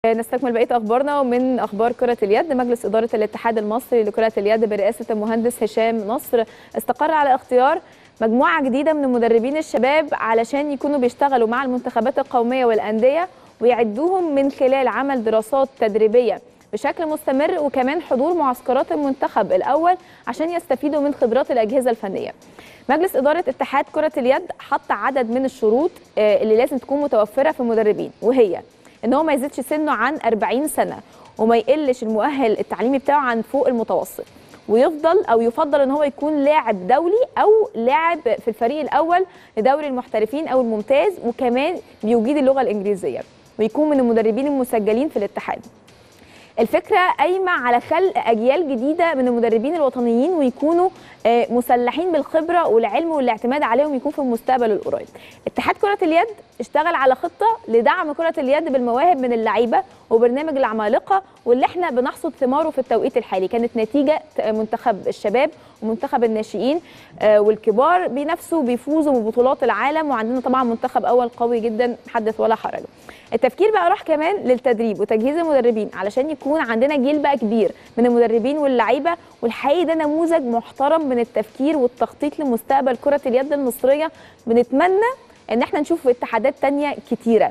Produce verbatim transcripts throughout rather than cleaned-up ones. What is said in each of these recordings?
نستكمل بقيه اخبارنا. ومن اخبار كره اليد، مجلس اداره الاتحاد المصري لكره اليد برئاسه المهندس هشام نصر استقر على اختيار مجموعه جديده من المدربين الشباب علشان يكونوا بيشتغلوا مع المنتخبات القوميه والانديه، ويعدوهم من خلال عمل دراسات تدريبيه بشكل مستمر، وكمان حضور معسكرات المنتخب الاول عشان يستفيدوا من خبرات الاجهزه الفنيه. مجلس اداره اتحاد كره اليد حط عدد من الشروط اللي لازم تكون متوفره في المدربين، وهي ان هو ما يزيدش سنه عن أربعين سنه، وما يقلش المؤهل التعليمي بتاعه عن فوق المتوسط، ويفضل او يفضل ان هو يكون لاعب دولي او لاعب في الفريق الاول لدوري المحترفين او الممتاز، وكمان بيجيد اللغه الانجليزيه، ويكون من المدربين المسجلين في الاتحاد. الفكره قايمه على خلق اجيال جديده من المدربين الوطنيين، ويكونوا مسلحين بالخبره والعلم والاعتماد عليهم يكون في المستقبل القريب. اتحاد كره اليد اشتغل على خطه لدعم كره اليد بالمواهب من اللعيبه وبرنامج العمالقه، واللي احنا بنحصد ثماره في التوقيت الحالي. كانت نتيجه منتخب الشباب ومنتخب الناشئين والكبار بينافسوا بيفوزوا ببطولات العالم، وعندنا طبعا منتخب اول قوي جدا حدث ولا حرج. التفكير بقى راح كمان للتدريب وتجهيز المدربين علشان يكون عندنا جيل بقى كبير من المدربين واللعيبه، والحقيقه ده نموذج محترم من التفكير والتخطيط لمستقبل كره اليد المصريه. بنتمنى ان احنا نشوف في اتحادات تانية كتيره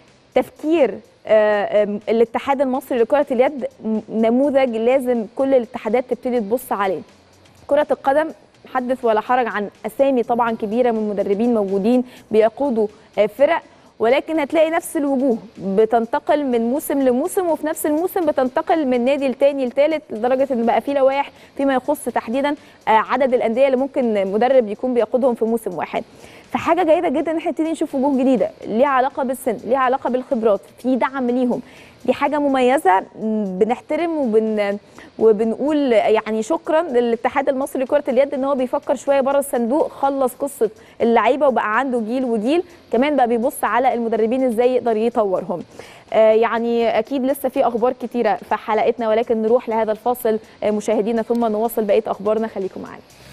تفكير الاتحاد المصري لكره اليد، نموذج لازم كل الاتحادات تبتدي تبص عليه. كره القدم حدث ولا حرج عن اسامي طبعا كبيره من مدربين موجودين بيقودوا فرق، ولكن هتلاقي نفس الوجوه بتنتقل من موسم لموسم، وفي نفس الموسم بتنتقل من نادي لتاني لتالت، لدرجه ان بقى في لوائح فيما يخص تحديدا عدد الانديه اللي ممكن مدرب يكون بيقودهم في موسم واحد. فحاجه جيده جدا ان احنا نبتدي نشوف وجوه جديده ليها علاقه بالسن، ليها علاقه بالخبرات، في دعم ليهم. دي حاجه مميزه، بنحترم وبن وبنقول يعني شكرا للاتحاد المصري لكره اليد ان هو بيفكر شويه بره الصندوق، خلص قصه اللعيبه وبقى عنده جيل وجيل، كمان بقى بيبص على المدربين ازاي يقدر يطورهم. آه يعني اكيد لسه في اخبار كتيره في حلقتنا، ولكن نروح لهذا الفاصل مشاهدينا ثم نواصل بقيه اخبارنا، خليكم معانا.